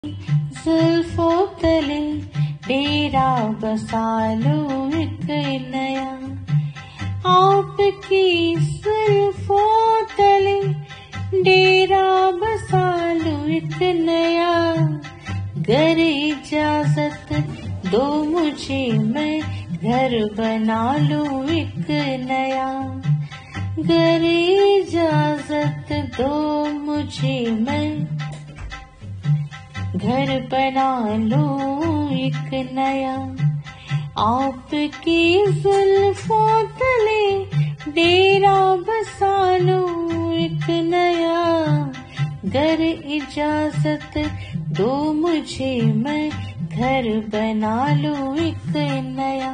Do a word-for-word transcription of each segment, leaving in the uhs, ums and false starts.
जुल्फों तले डेरा बसा लो एक नया, आपकी जुल्फों तले डेरा बसा लो एक नया। गर इजाजत दो मुझे मैं घर बना लूं एक नया, गर इजाजत दो मुझे मैं घर बना लूं एक नया। आपकी जुल्फों तले डेरा बसा लूं एक नया, गर इजाजत दो मुझे मैं घर बना लूं एक नया।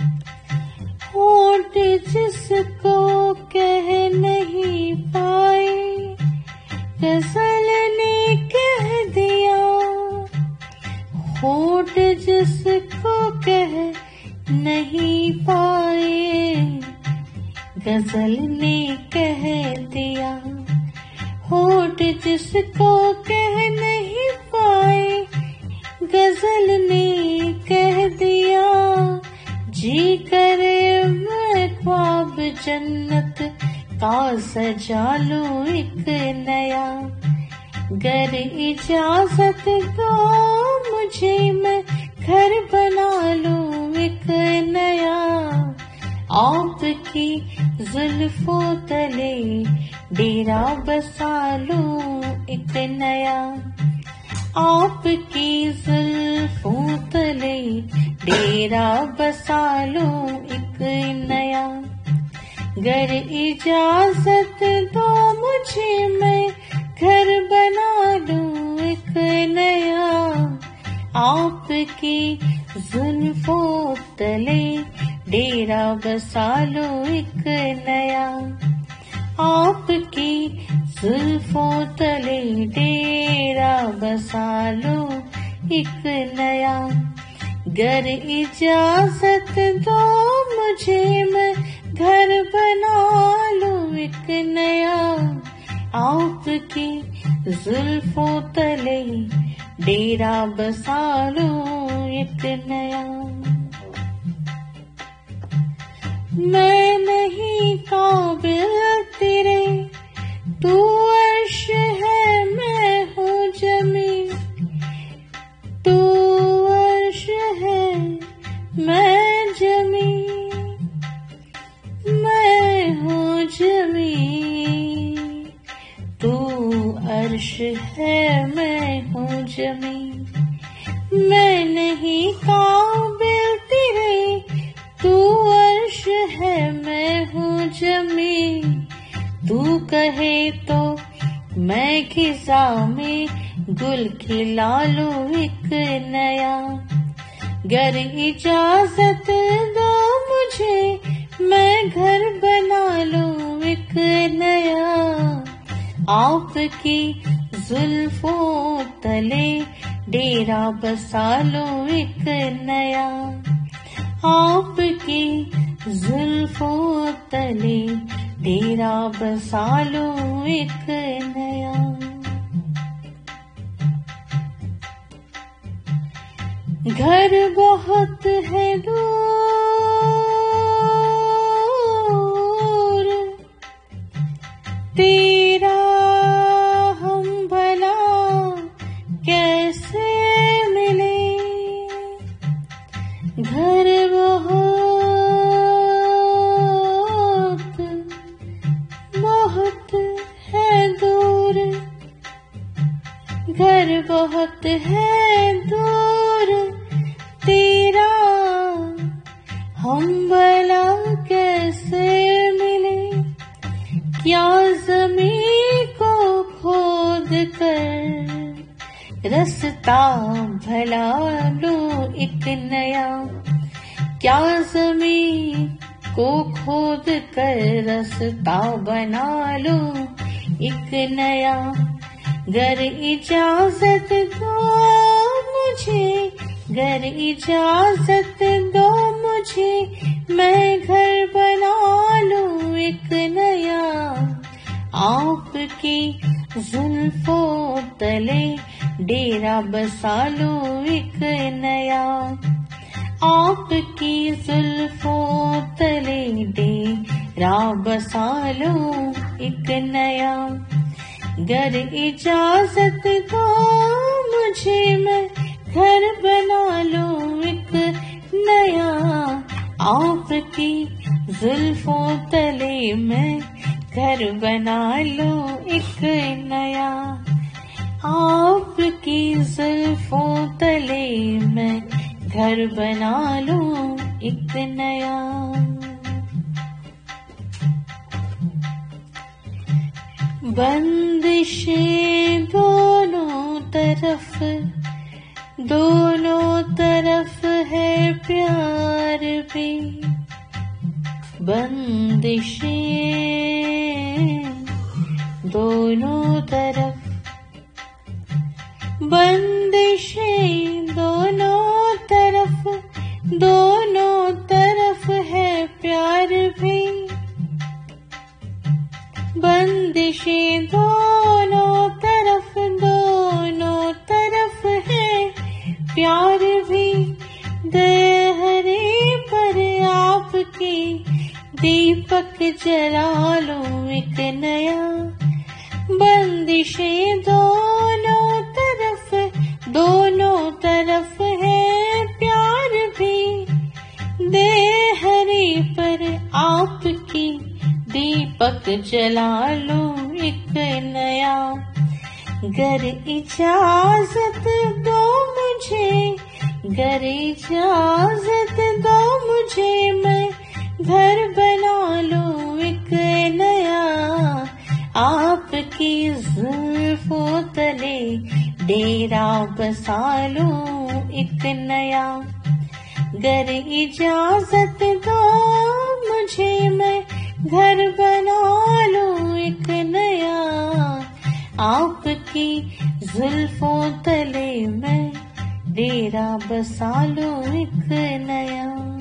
होठ जिसको कह नहीं पाए गजल ने कह दिया, होठ जिसको कह नहीं पाए गजल ने कह दिया, होठ जिसको कह नहीं पाए गजल ने कह दिया। जी करे मैं ख्वाब जन्नत का सजा लूं एक नया, गर इजाजत दो मुझे मैं घर बना लूं एक नया। आपकी जुल्फों तले डेरा बसा लूं एक नया, आपकी जुल्फों तले डेरा बसा लूं एक नया। गर इजाजत दो मुझे मैं घर बना लूं एक नया, आपकी जुल्फों तले डेरा बसा लूं एक नया, आपकी जुल्फों तले डेरा बसा लूं एक नया। गर इजाजत दो मुझे मैं घर बना लूं एक नया, आपकी जुल्फों तले डेरा बसा लूं एक नया। मैं नहीं काबिल तेरे, तू अर्श है मैं हूँ ज़मीं, तू अर्श है मैं ज़मीं, मैं हूँ ज़मीं, तू अर्श है मैं हूँ ज़मीं। मैं नहीं काबिल तेरे, तू अर्श है मैं हूँ ज़मीं, तू कहे तो मैं खिज़ा में गुल खिला लूं एक नया। गर इजाजत दो मुझे मैं घर बना लूं एक नया, आपकी जुल्फों तले डेरा बसा लूं एक नया, आपकी जुल्फों तले डेरा बसा लूं एक नया। घर बहुत है दूर तेरा हम भला कैसे मिले, घर बहुत बहुत है दूर, घर बहुत है दूर तेरा हम भला कैसे मिले। क्या ज़मीं को खोद कर रास्ता भला लूं एक नया, क्या ज़मीं को खोद कर रास्ता बना लूं एक नया। गर इजाजत दो मुझे, गर इजाजत दो मुझे मैं घर बना लूं एक नया, आपकी जुल्फों तले डेरा बसा लूं एक नया। आपकी जुल्फों तले डेरा बसा लूं एक नया। गर इजाजत दो मुझे मैं घर बना लूं एक नया। आपकी जुल्फों तले मैं घर बना लूं एक नया। आपकी जुल्फों तले मैं घर बना लूं एक नया। बंदिशें दोनों तरफ, दोनों तरफ है प्यार भी। बंदिशें दोनों तरफ, बंदिशें दोनों तरफ, दोनों तरफ है प्यार भी। बंदिशें दोनों तरफ, दोनों तरफ है प्यार भी। देहरे पर आपकी दीपक जला लूं एक नया। बंदिशें दोनों तरफ, दोनों तरफ है प्यार भी। देहरे पर आपकी दीपक जला लूं एक नया। गर इजाजत दो मुझे, गर इजाजत दो मुझे मैं घर बना लूं एक नया। आपकी जुल्फों तले डेरा बसा लूं एक नया। गर इजाजत दो मुझे मैं घर बना लूं एक नया। आपकी जुल्फों तले मैं डेरा बसा लूं एक नया।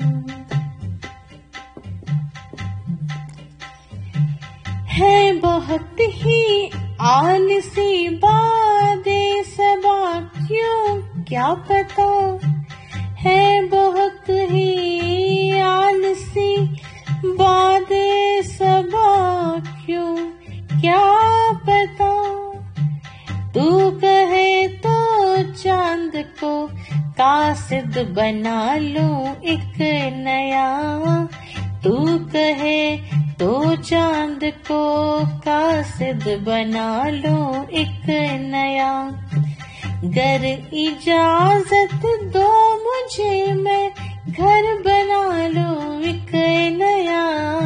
है बहुत ही आलसी बादे सबा क्यों क्या पता। है बहुत ही आलसी बादे सबा क्यों क्या पता। तू कहे तो चांद को कासिद बना लूं एक नया। तू कहे तो चांद को कासिद बना लूं एक नया। गर इजाजत दो मुझे मैं घर बना लूं एक नया।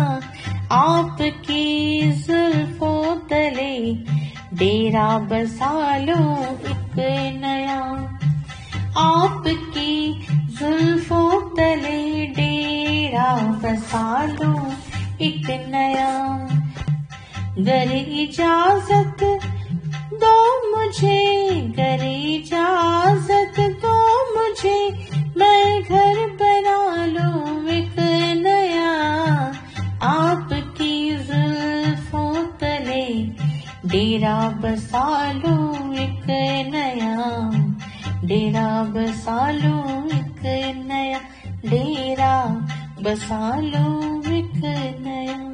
आपकी जुल्फों तले डेरा बसा लूं एक नया। आपकी जुल्फों तले डेरा बसा लूं एक नया। गर इजाजत दो मुझे, गर इजाजत दो मुझे मैं घर बना लूं एक नया। आपकी जुल्फों तले डेरा बसा लूं एक नया। डेरा बसा लूं एक नया। डेरा बसा लूं एक नया।